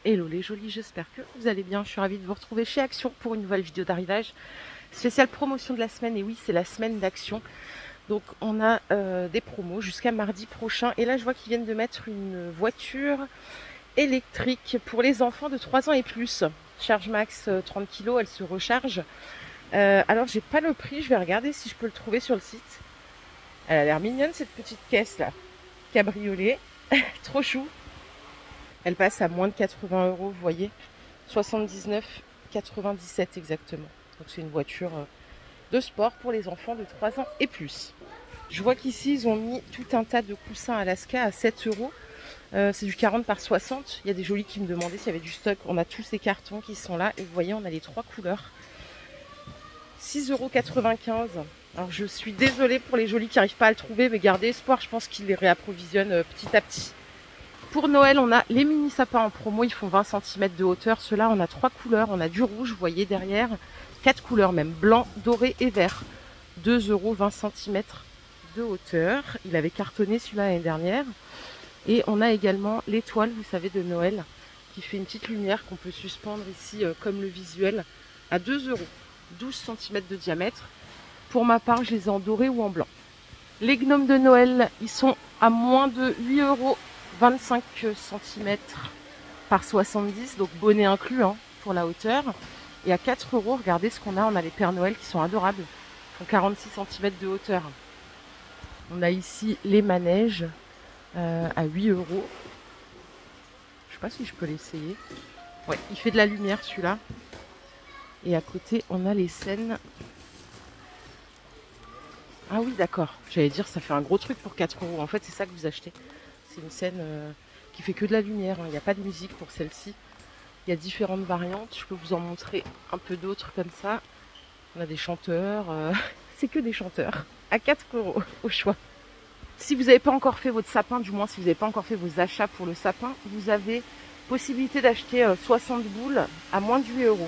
Hello les jolis, j'espère que vous allez bien. Je suis ravie de vous retrouver chez Action pour une nouvelle vidéo d'arrivage. Spéciale promotion de la semaine, et oui, c'est la semaine d'Action. Donc on a des promos jusqu'à mardi prochain. Et là, je vois qu'ils viennent de mettre une voiture électrique pour les enfants de 3 ans et plus. Charge max 30 kg, elle se recharge. Alors, j'ai pas le prix, je vais regarder si je peux le trouver sur le site. Elle a l'air mignonne cette petite caisse là. Cabriolet, trop chou. Elle passe à moins de 80 €, vous voyez. 79,97 exactement. Donc c'est une voiture de sport pour les enfants de 3 ans et plus. Je vois qu'ici, ils ont mis tout un tas de coussins Alaska à 7 €. C'est du 40 par 60. Il y a des jolis qui me demandaient s'il y avait du stock. On a tous ces cartons qui sont là. Et vous voyez, on a les 3 couleurs. 6,95 €. Alors je suis désolée pour les jolis qui n'arrivent pas à le trouver. Mais gardez espoir, je pense qu'ils les réapprovisionnent petit à petit. Pour Noël, on a les mini sapins en promo, ils font 20 cm de hauteur. Ceux-là, on a 3 couleurs. On a du rouge, vous voyez derrière, 4 couleurs même, blanc, doré et vert. 2 €, 20 cm de hauteur. Il avait cartonné celui-là l'année dernière. Et on a également l'étoile, vous savez, de Noël, qui fait une petite lumière qu'on peut suspendre ici comme le visuel, à 2 €, 12 cm de diamètre. Pour ma part, je les ai en doré ou en blanc. Les gnomes de Noël, ils sont à moins de 8 €. 25 cm par 70, donc bonnet inclus pour la hauteur. Et à 4 €, regardez ce qu'on a. On a les Pères Noël qui sont adorables. Ils font 46 cm de hauteur. On a ici les manèges à 8 €. Je sais pas si je peux l'essayer. Ouais, il fait de la lumière celui-là. Et à côté, on a les scènes. Ah oui, d'accord. J'allais dire, ça fait un gros truc pour 4 €. En fait, c'est ça que vous achetez. C'est une scène qui fait que de la lumière. Il n'y a pas de musique pour celle-ci. Il y a différentes variantes. Je peux vous en montrer un peu d'autres comme ça. On a des chanteurs. C'est que des chanteurs. À 4 € au choix. Si vous n'avez pas encore fait votre sapin, du moins si vous n'avez pas encore fait vos achats pour le sapin, vous avez possibilité d'acheter 60 boules à moins de 8 €.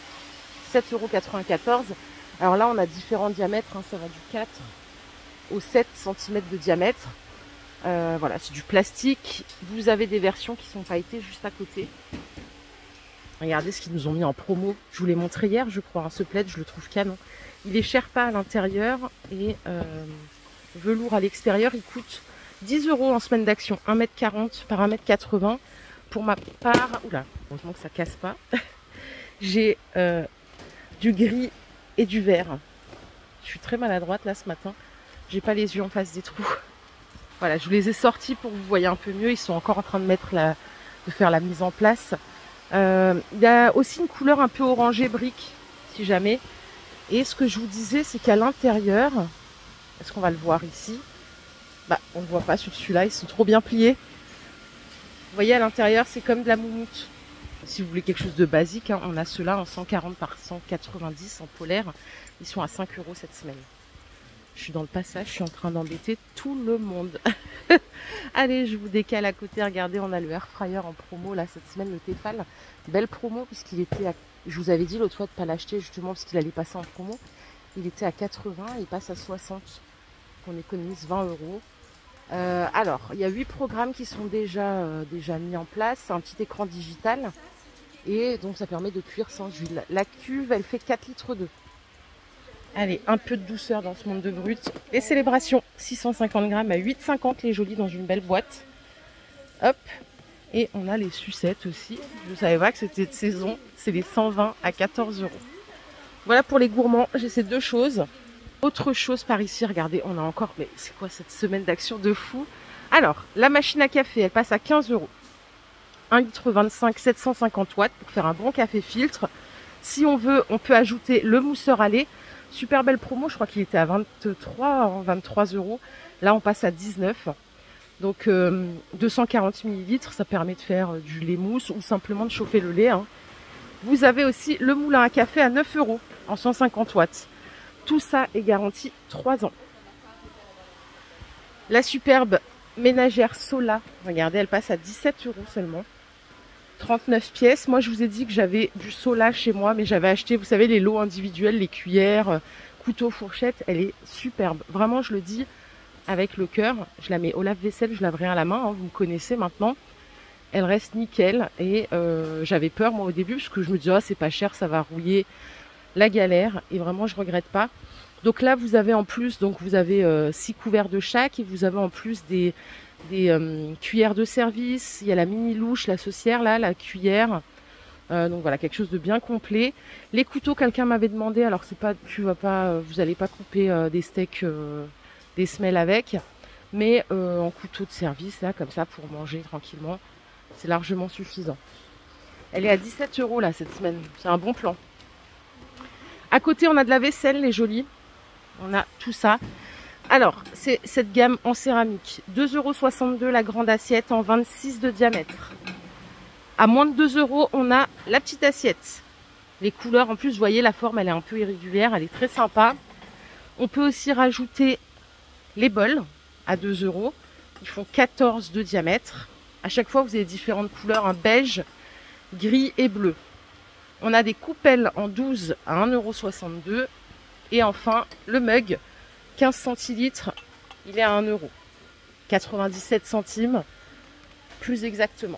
7,94 €. Alors là, on a différents diamètres. Ça va du 4 au 7 cm de diamètre. Voilà, c'est du plastique. Vous avez des versions qui sont pailletées juste à côté. Regardez ce qu'ils nous ont mis en promo. Je vous l'ai montré hier, je crois. Ce plaid, je le trouve canon. Il est Sherpa à l'intérieur et velours à l'extérieur. Il coûte 10 € en semaine d'action. 1,40 m par 1,80 m. Pour ma part, oula, heureusement que ça casse pas. J'ai du gris et du vert. Je suis très maladroite là ce matin. J'ai pas les yeux en face des trous. Voilà, je vous les ai sortis pour que vous voyez un peu mieux. Ils sont encore en train de faire la mise en place. Il y a aussi une couleur un peu orangée brique, si jamais. Et ce que je vous disais, c'est qu'à l'intérieur, est-ce qu'on va le voir ici? Bah, on ne le voit pas sur celui-là, ils sont trop bien pliés. Vous voyez, à l'intérieur, c'est comme de la moumoute. Si vous voulez quelque chose de basique, on a ceux-là en 140 par 190 en polaire. Ils sont à 5 € cette semaine. Je suis dans le passage, je suis en train d'embêter tout le monde. Allez, je vous décale à côté. Regardez, on a le air fryer en promo là cette semaine, le Tefal. Belle promo puisqu'il était à... Je vous avais dit l'autre fois de ne pas l'acheter justement parce qu'il allait passer en promo. Il était à 80, il passe à 60. On économise 20 €. Alors, il y a 8 programmes qui sont déjà mis en place. Un petit écran digital. Et donc ça permet de cuire sans huile. La cuve, elle fait 4 litres d'eau. Allez, un peu de douceur dans ce monde de brut. Les célébrations, 650 grammes à 8,50 les jolis dans une belle boîte. Hop. Et on a les sucettes aussi. Je ne savais pas que c'était de saison. C'est les 120 à 14 €. Voilà pour les gourmands. J'ai ces deux choses. Autre chose par ici, regardez, on a encore... Mais c'est quoi cette semaine d'action de fou? Alors, la machine à café, elle passe à 15 €. 1,25 litre, 750 watts pour faire un bon café filtre. Si on veut, on peut ajouter le mousseur à lait. Super belle promo, je crois qu'il était à 23 €. Là, on passe à 19. Donc, 240 ml, ça permet de faire du lait mousse ou simplement de chauffer le lait. Vous avez aussi le moulin à café à 9 € en 150 watts. Tout ça est garanti 3 ans. La superbe ménagère Sola, regardez, elle passe à 17 € seulement. 39 pièces. Moi, je vous ai dit que j'avais du Sola chez moi, mais j'avais acheté, vous savez, les lots individuels, les cuillères, couteaux, fourchettes. Elle est superbe. Vraiment, je le dis avec le cœur. Je la mets au lave-vaisselle, je lave rien à la main. Vous me connaissez maintenant. elle reste nickel. Et j'avais peur moi au début parce que je me disais, oh, c'est pas cher, ça va rouiller, la galère. Et vraiment, je regrette pas. Donc là, vous avez en plus, donc vous avez 6 couverts de chaque et vous avez en plus des cuillères de service. Il y a la mini louche, la saucière là, la cuillère. Donc voilà, quelque chose de bien complet. Les couteaux, quelqu'un m'avait demandé. Alors c'est pas, vous allez pas couper des steaks, des semelles avec, mais en couteau de service là, comme ça pour manger tranquillement, c'est largement suffisant. Elle est à 17 € là cette semaine. C'est un bon plan. À côté, on a de la vaisselle, les jolies. On a tout ça. Alors, c'est cette gamme en céramique. 2,62 € la grande assiette en 26 de diamètre. À moins de 2 €, on a la petite assiette. Les couleurs, en plus, vous voyez, la forme, elle est un peu irrégulière. Elle est très sympa. On peut aussi rajouter les bols à 2 €. Ils font 14 de diamètre. À chaque fois, vous avez différentes couleurs. Un beige, gris et bleu. On a des coupelles en 12 à 1,62 €. Et enfin, le mug, 15 centilitres, il est à 1 €. 97 centimes, plus exactement.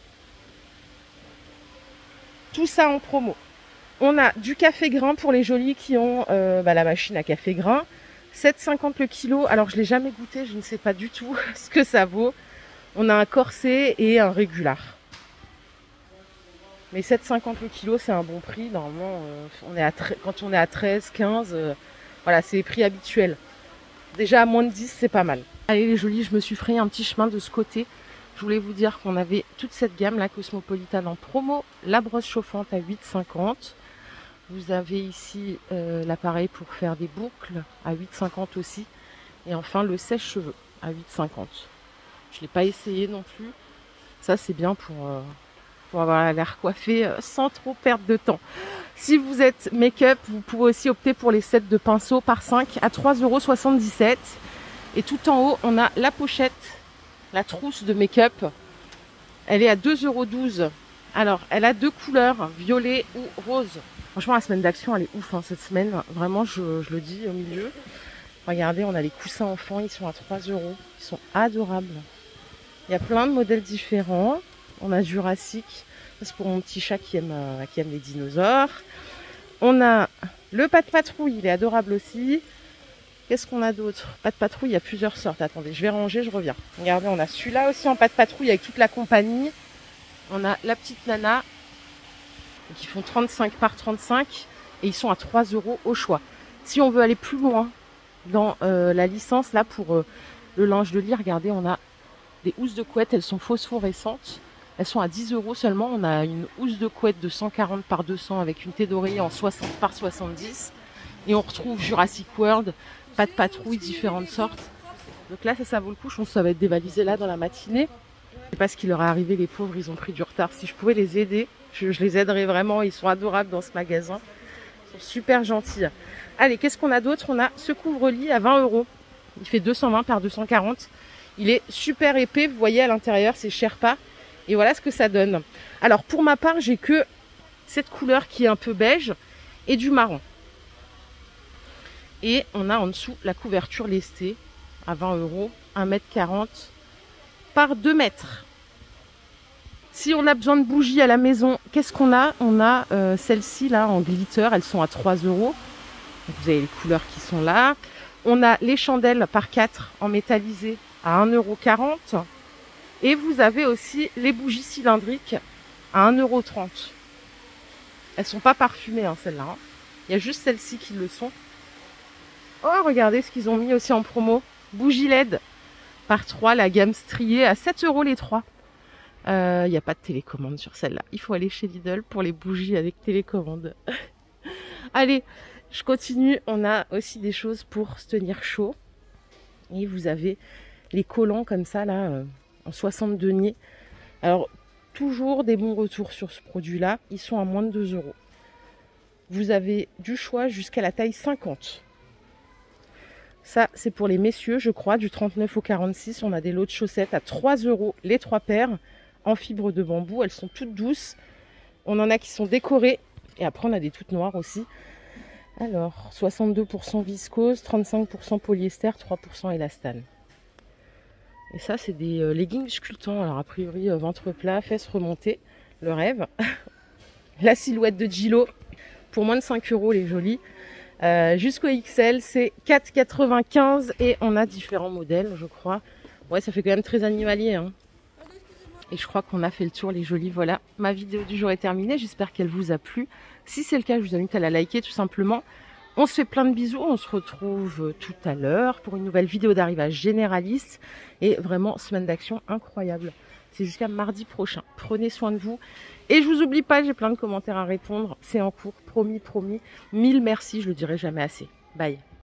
Tout ça en promo. On a du café grain pour les jolis qui ont la machine à café grain. 7,50 € le kilo. Alors, je ne l'ai jamais goûté, je ne sais pas du tout ce que ça vaut. On a un corset et un régular. Mais 7,50 € le kilo, c'est un bon prix. Normalement, quand on est à 13, 15... voilà, c'est les prix habituels. Déjà à moins de 10, c'est pas mal. Allez les jolis, je me suis frayé un petit chemin de ce côté. Je voulais vous dire qu'on avait toute cette gamme, la Cosmopolitan en promo. La brosse chauffante à 8,50 €. Vous avez ici l'appareil pour faire des boucles à 8,50 € aussi. Et enfin le sèche-cheveux à 8,50 €. Je ne l'ai pas essayé non plus. Ça c'est bien pour avoir l'air coiffé sans trop perdre de temps. Si vous êtes make-up, vous pouvez aussi opter pour les sets de pinceaux par 5 à 3,77 €. Et tout en haut, on a la pochette, la trousse de make-up. Elle est à 2,12 €. Alors, elle a deux couleurs, violet ou rose. Franchement, la semaine d'action, elle est ouf hein, cette semaine. Vraiment, je le dis au milieu. Regardez, on a les coussins enfants, ils sont à 3 €. Ils sont adorables. Il y a plein de modèles différents. On a Jurassic, c'est pour mon petit chat qui aime les dinosaures. On a le Pat Patrouille, il est adorable aussi. Qu'est-ce qu'on a d'autre? Pat Patrouille, il y a plusieurs sortes. Attendez, je vais ranger, je reviens. Regardez, on a celui-là aussi en Pat Patrouille avec toute la compagnie. On a la petite nana qui font 35 par 35 et ils sont à 3 € au choix. Si on veut aller plus loin dans la licence, là pour le linge de lit, regardez, on a des housses de couette, elles sont phosphorescentes. Elles sont à 10 € seulement. On a une housse de couette de 140 par 200 avec une thé d'oreiller en 60 par 70. Et on retrouve Jurassic World, Pat Patrouille, différentes sortes. Donc là, ça vaut le coup. Je pense que ça va être dévalisé là dans la matinée. Je sais pas ce qui leur est arrivé, les pauvres, ils ont pris du retard. Si je pouvais les aider, je les aiderais vraiment. Ils sont adorables dans ce magasin. Ils sont super gentils. Allez, qu'est-ce qu'on a d'autre? On a ce couvre-lit à 20 €. Il fait 220 par 240. Il est super épais. Vous voyez à l'intérieur, c'est Sherpa. Et voilà ce que ça donne. Alors pour ma part, j'ai que cette couleur qui est un peu beige et du marron. Et on a en dessous la couverture lestée à 20 €, 1,40 m par 2 mètres. Si on a besoin de bougies à la maison, qu'est-ce qu'on a? On a celles-ci là en glitter, elles sont à 3 €. Donc vous avez les couleurs qui sont là. On a les chandelles par 4 en métallisé à 1,40 €. Et vous avez aussi les bougies cylindriques à 1,30 €. Elles sont pas parfumées hein, celles-là. Hein. Il y a juste celles-ci qui le sont. Oh, regardez ce qu'ils ont mis aussi en promo. Bougies LED par 3, la gamme striée à 7 € les 3. Il n'y a pas de télécommande sur celle-là. Il faut aller chez Lidl pour les bougies avec télécommande. Allez, je continue. On a aussi des choses pour se tenir chaud. Et vous avez les collants comme ça là. En 60 deniers. Alors, toujours des bons retours sur ce produit-là. Ils sont à moins de 2 €. Vous avez du choix jusqu'à la taille 50. Ça, c'est pour les messieurs, je crois, du 39 au 46. On a des lots de chaussettes à 3 € les 3 paires en fibre de bambou. Elles sont toutes douces. On en a qui sont décorées. Et après, on a des toutes noires aussi. Alors, 62% viscose, 35% polyester, 3% élastane. Et ça, c'est des leggings sculptants. Alors, a priori, ventre plat, fesses remontées. Le rêve. La silhouette de Gilo. Pour moins de 5 € les jolis. Jusqu'au XL, c'est 4,95 et on a différents modèles, je crois. Ouais, ça fait quand même très animalier. Hein. Et je crois qu'on a fait le tour, les jolis. Voilà, ma vidéo du jour est terminée. J'espère qu'elle vous a plu. Si c'est le cas, je vous invite à la liker tout simplement. On se fait plein de bisous. On se retrouve tout à l'heure pour une nouvelle vidéo d'arrivage généraliste. Et vraiment, semaine d'action incroyable. C'est jusqu'à mardi prochain. Prenez soin de vous. Et je vous oublie pas, j'ai plein de commentaires à répondre. C'est en cours, promis, promis. 1000 merci, je le dirai jamais assez. Bye.